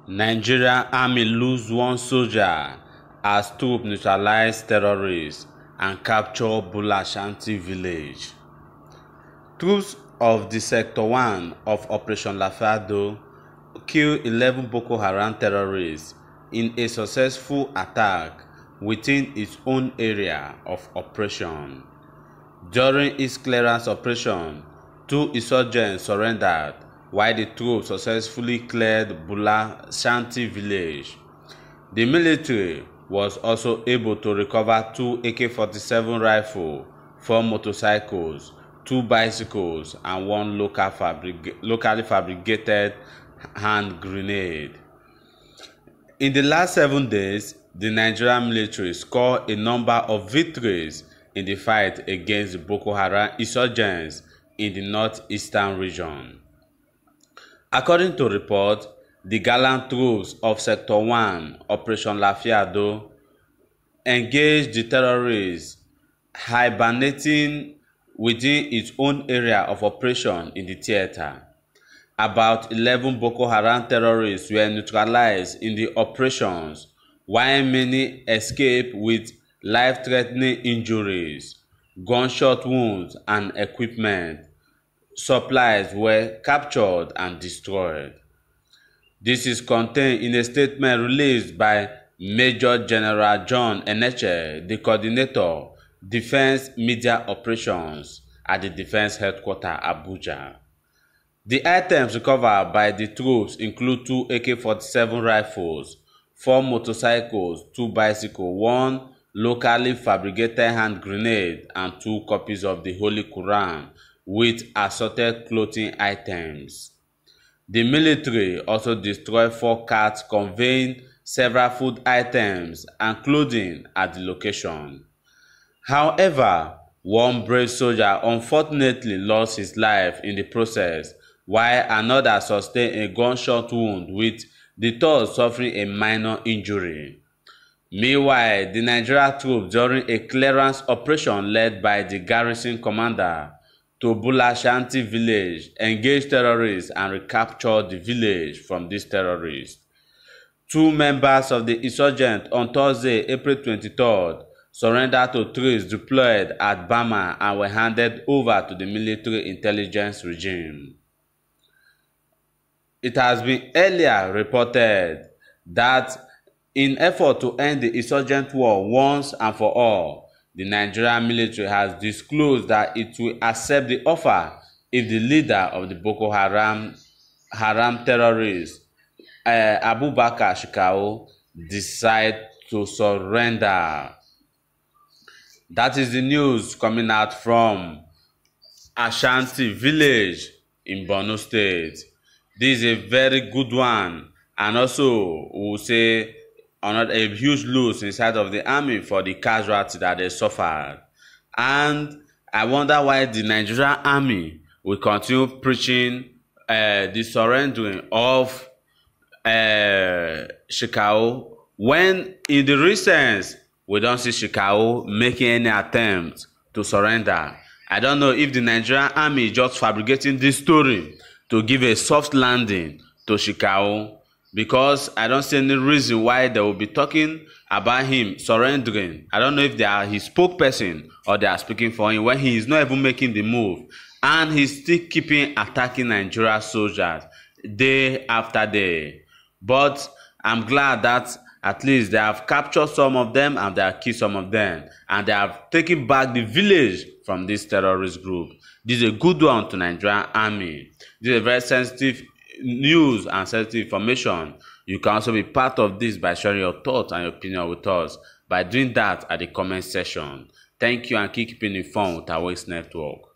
Nigerian Army lose one soldier as troops neutralize terrorists and capture Bulashanti village. Troops of the Sector 1 of Operation Lafayette killed 11 Boko Haram terrorists in a successful attack within its own area of operation. During its clearance operation, 2 insurgents surrendered while the troops successfully cleared Bulashanti village. The military was also able to recover 2 AK-47 rifles, 4 motorcycles, 2 bicycles, and 1 locally fabricated hand grenade. In the last 7 days, the Nigerian military scored a number of victories in the fight against the Boko Haram insurgents in the northeastern region. According to reports, the gallant troops of Sector 1, Operation Lafayette, engaged the terrorists hibernating within its own area of operation in the theater. About 11 Boko Haram terrorists were neutralized in the operations, while many escaped with life-threatening injuries, gunshot wounds, and equipment. Supplies were captured and destroyed. This is contained in a statement released by Major General John Eneche, the coordinator, Defense Media Operations at the Defense Headquarters, Abuja. The items recovered by the troops include 2 AK-47 rifles, 4 motorcycles, 2 bicycles, 1 locally fabricated hand grenade, and 2 copies of the Holy Quran with assorted clothing items. The military also destroyed 4 carts conveying several food items and clothing at the location. However, one brave soldier unfortunately lost his life in the process, while another sustained a gunshot wound, with the third suffering a minor injury. Meanwhile, the Nigerian troops, during a clearance operation led by the garrison commander to Bulashanti village, engaged terrorists and recaptured the village from these terrorists. 2 members of the insurgents on Thursday, April 23rd, surrendered to troops deployed at Bama and were handed over to the military intelligence regime. It has been earlier reported that in effort to end the insurgent war once and for all, the Nigerian military has disclosed that it will accept the offer if the leader of the Boko Haram terrorists, Abubakar Shekau, decides to surrender. That is the news coming out from Ashanti village in Borno State. This is a very good one, and also we will say a huge loss inside of the army for the casualty that they suffered. And I wonder why the Nigerian army will continue preaching the surrendering of Shekau, when in the recent we don't see Shekau making any attempt to surrender. I don't know if the Nigerian army is just fabricating this story to give a soft landing to Shekau, because I don't see any reason why they will be talking about him surrendering. I don't know if they are his spokesperson or they are speaking for him when he is not even making the move, and he's still keeping attacking Nigerian soldiers day after day. But I'm glad that at least they have captured some of them and they have killed some of them, and they have taken back the village from this terrorist group. This is a good one to Nigerian army. This is a very sensitive news and sensitive information. You can also be part of this by sharing your thoughts and your opinion with us by doing that at the comment section. Thank you, and keep keeping informed with our Voice Network.